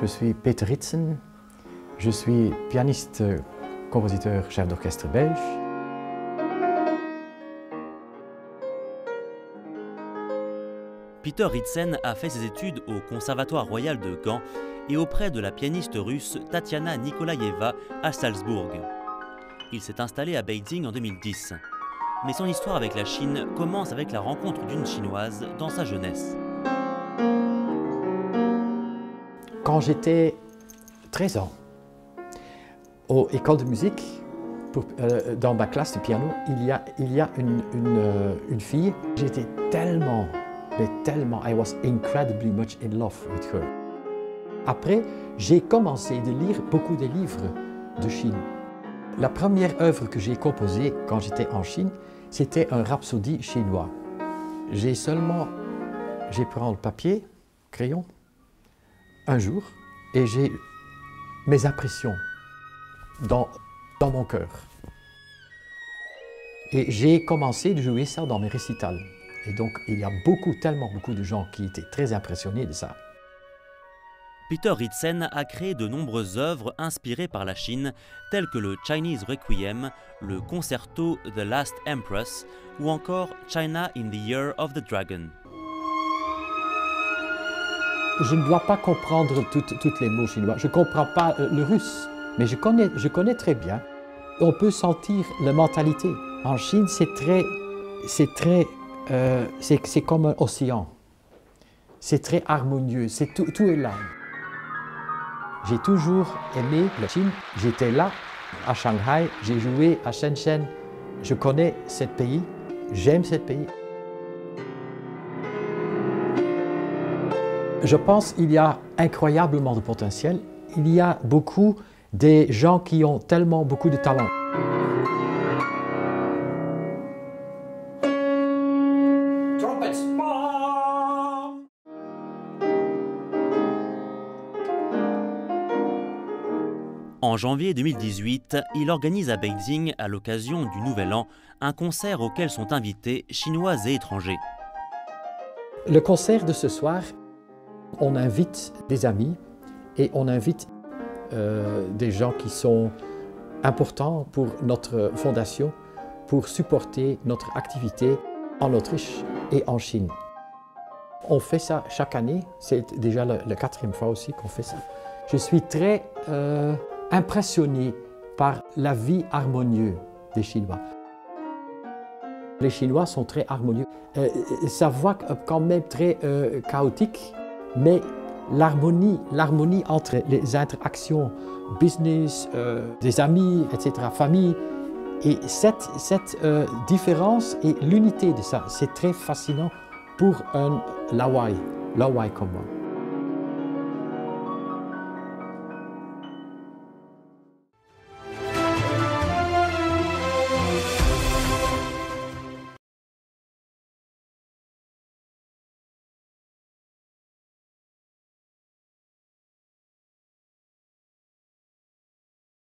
Je suis Peter Ritsen, je suis pianiste, compositeur, chef d'orchestre belge. Peter Ritsen a fait ses études au Conservatoire royal de Gand et auprès de la pianiste russe Tatiana Nikolaïeva à Salzbourg. Il s'est installé à Beijing en 2010. Mais son histoire avec la Chine commence avec la rencontre d'une Chinoise dans sa jeunesse. Quand j'étais 13 ans, aux écoles de musique, dans ma classe de piano, il y a une fille. J'étais tellement, I was incredibly much in love with her. Après, j'ai commencé de lire beaucoup de livres de Chine. La première œuvre que j'ai composée quand j'étais en Chine, c'était un rhapsodie chinois. J'ai pris le papier, crayon, un jour, et j'ai mes impressions dans mon cœur. Et j'ai commencé de jouer ça dans mes récitals. Et donc, il y a tellement beaucoup de gens qui étaient très impressionnés de ça. Peter Ritsen a créé de nombreuses œuvres inspirées par la Chine, telles que le Chinese Requiem, le concerto The Last Empress ou encore China in the Year of the Dragon. Je ne dois pas comprendre tous les mots chinois. Je ne comprends pas le russe, mais je connais très bien. On peut sentir la mentalité. En Chine, c'est comme un océan. C'est très harmonieux, tout est là. J'ai toujours aimé la Chine. J'étais là, à Shanghai, j'ai joué à Shenzhen. Je connais ce pays, j'aime ce pays. Je pense qu'il y a incroyablement de potentiel. Il y a beaucoup de gens qui ont tellement beaucoup de talent. En janvier 2018, il organise à Beijing, à l'occasion du Nouvel An, un concert auquel sont invités Chinois et étrangers. Le concert de ce soir, on invite des amis et on invite des gens qui sont importants pour notre fondation, pour supporter notre activité en Autriche et en Chine. On fait ça chaque année, c'est déjà la 4e fois aussi qu'on fait ça. Je suis très impressionné par la vie harmonieuse des Chinois. Les Chinois sont très harmonieux. Ça voit quand même très chaotique, mais l'harmonie entre les interactions labusiness, des amis, etc., famille, et cette différence et l'unité de ça, c'est très fascinant pour un Lawai comme moi.